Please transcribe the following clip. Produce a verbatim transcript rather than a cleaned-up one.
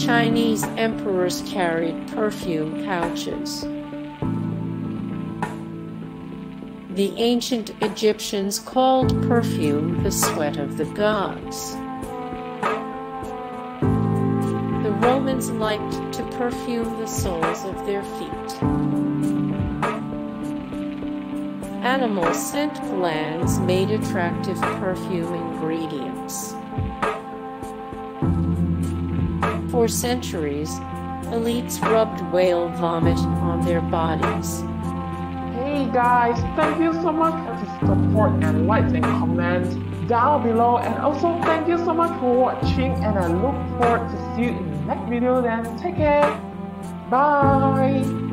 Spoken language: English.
Chinese emperors carried perfume pouches. The ancient Egyptians called perfume the sweat of the gods. The Romans liked to perfume the soles of their feet. Animal scent glands made attractive perfume ingredients. For centuries, elites rubbed whale vomit on their bodies. Hey guys, thank you so much for the support and likes and comments down below, and also thank you so much for watching, and I look forward to see you in the next video. Then take care, bye.